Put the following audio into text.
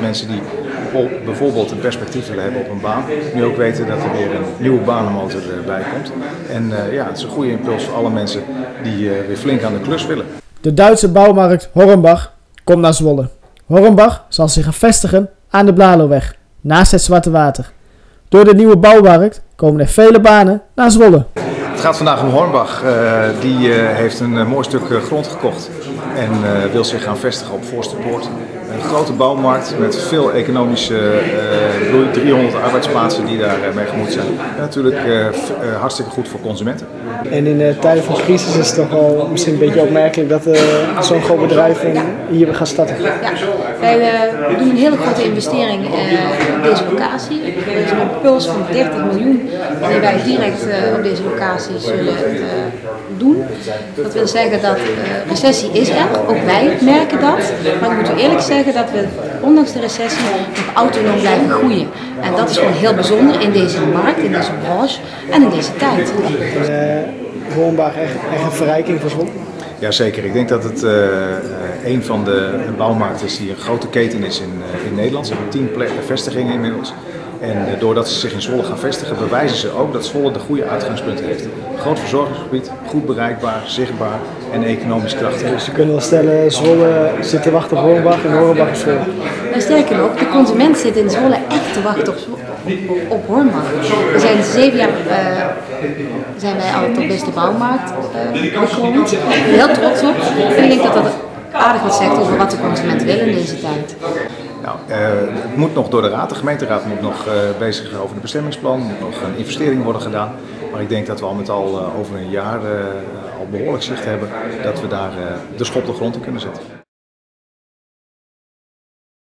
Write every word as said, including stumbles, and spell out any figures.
mensen die bijvoorbeeld een perspectief willen hebben op een baan, nu ook weten dat er weer een nieuwe banenmotor bij komt. En uh, ja, het is een goede impuls voor alle mensen die uh, weer flink aan de klus willen. De Duitse bouwmarkt Hornbach komt naar Zwolle. Hornbach zal zich gaan vestigen aan de Blaloweg, naast het Zwarte Water. Door de nieuwe bouwmarkt komen er vele banen naar Zwolle. Het gaat vandaag om Hornbach. Uh, die uh, heeft een uh, mooi stuk uh, grond gekocht en uh, wil zich gaan vestigen op Voorsterpoort. Een grote bouwmarkt met veel economische uh, bloei, driehonderd arbeidsplaatsen die daar uh, mee gemoeid zijn. En natuurlijk uh, uh, hartstikke goed voor consumenten. En in uh, tijden van crisis is het toch wel misschien een beetje opmerkelijk dat uh, zo'n groot bedrijf uh, hier gaat starten. Ja, wij uh, doen een hele grote investering uh, op deze locatie. Er is een impuls van dertig miljoen die wij direct uh, op deze locatie zullen uh, doen. Dat wil zeggen dat uh, recessie is er, ook wij merken dat. Maar ik moet u eerlijk zeggen dat we ondanks de recessie nog autonoom blijven groeien. En dat is gewoon heel bijzonder in deze markt, in deze branche en in deze tijd. Uh, Hornbach echt, echt een verrijking voor Zwolle? Jazeker, ik denk dat het uh, een van de bouwmarkten is die een grote keten is in, uh, in Nederland. Ze hebben tien vestigingen inmiddels. En uh, doordat ze zich in Zwolle gaan vestigen, bewijzen ze ook dat Zwolle de goede uitgangspunten heeft. Groot verzorgingsgebied, goed bereikbaar, zichtbaar en economisch krachtig. Dus je kunt wel stellen, Zwolle zit te wachten op Hornbach en Hornbach op Zwolle. En sterker nog, de consument zit in Zwolle echt te wachten op, op, op Hornbach. We zijn zeven jaar uh, zijn wij al tot beste bouwmarkt uh, gekomen. Ik ben heel trots op. En ik denk dat dat aardig wat zegt over wat de consument wil in deze tijd. Nou, uh, het moet nog door de raad. De gemeenteraad moet nog uh, bezig zijn over het bestemmingsplan. Er moet nog een investering worden gedaan. Maar ik denk dat we al met al uh, over een jaar uh, al behoorlijk zicht hebben dat we daar uh, de schop de grond in kunnen zetten.